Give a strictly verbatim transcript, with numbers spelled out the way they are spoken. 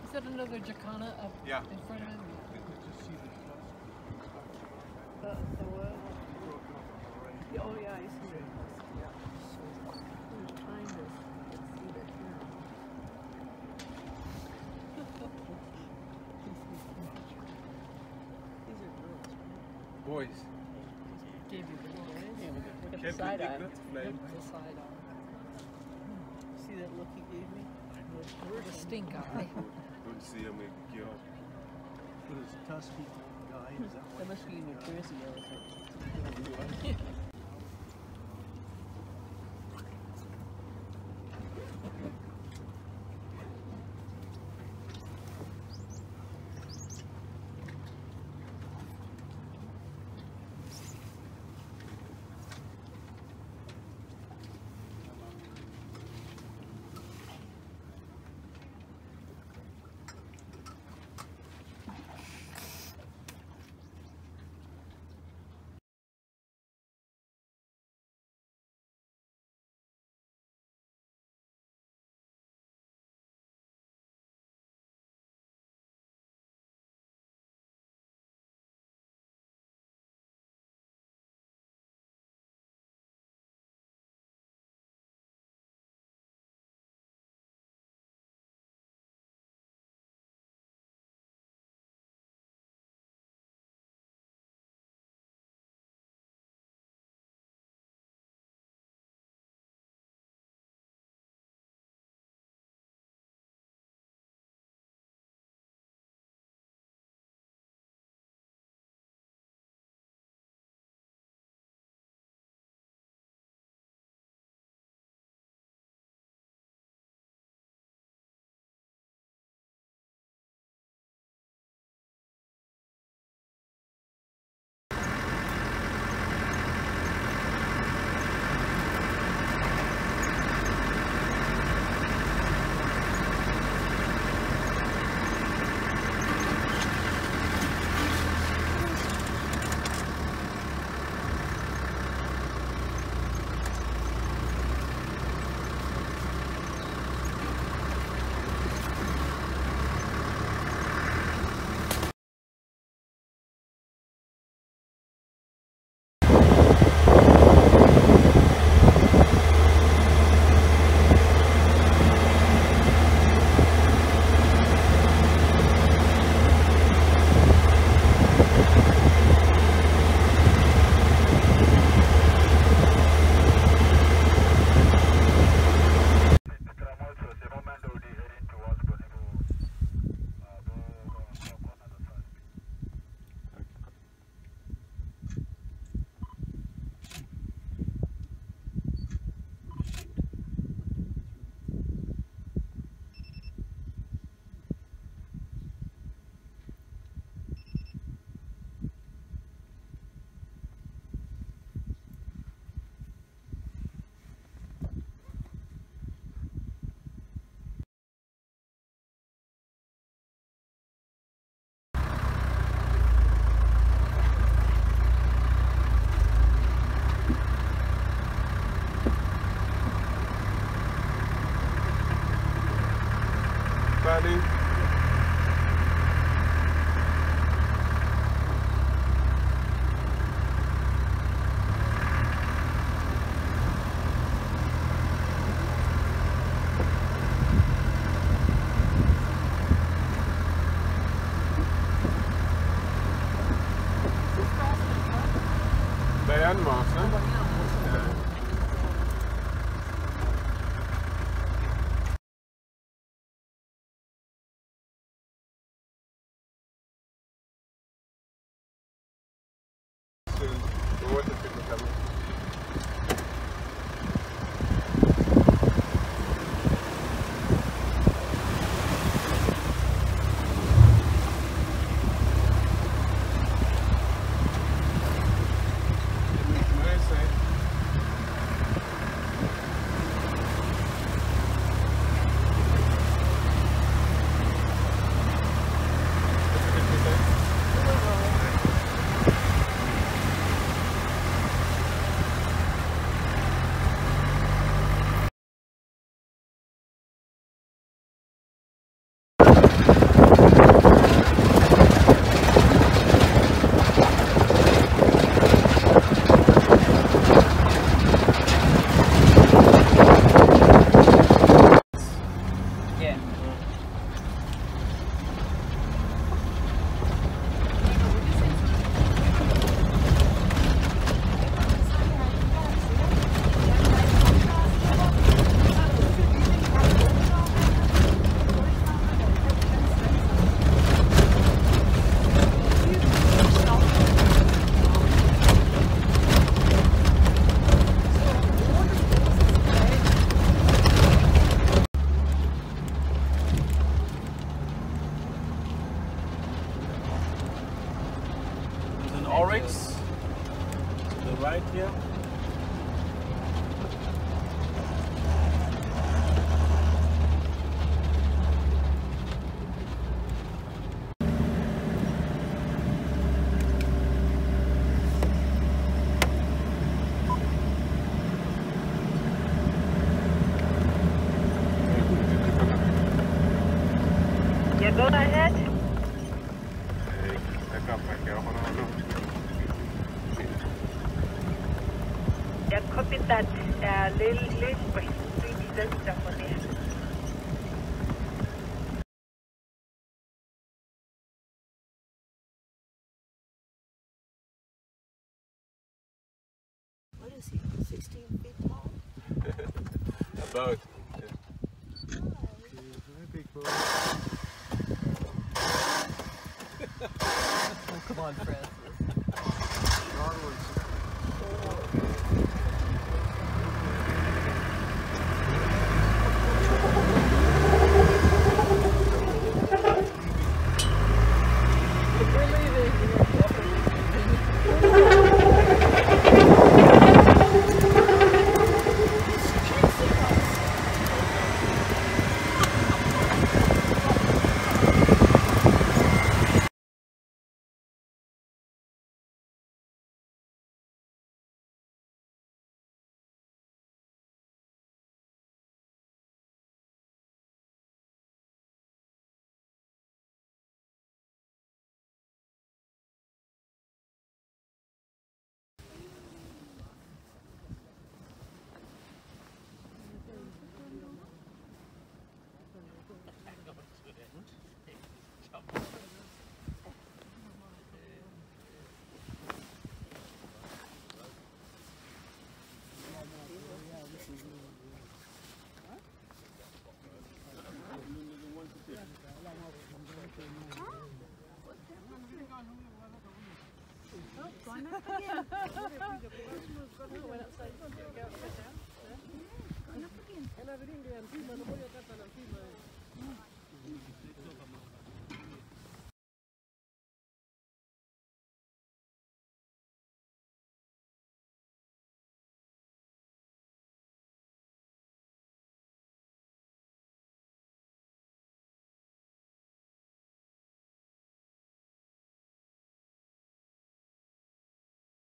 Is that another jacana up yeah. in front of him? Uh, the what? Oh yeah, I see it. Yeah. Who's behind us? I can see that now. These are girls, right? Boys. Gave you the look. Yeah, look at, look at the Can't side eye. predict Look that flame. at the side eye. See that look he gave me? The stink eye. Don't see him with gear. With his tusky guy, is that That what must be a New Jersey elephant. Fanny. Diane Moss, hè? Ja. De wordt natuurlijk hebben. barracks to the right here. Yeah, go ahead. Jeg copy that er lidt lidt på den der for det. What is he? sixteen feet tall? About. Oh, come on, Francis. We're leaving. Gone up again.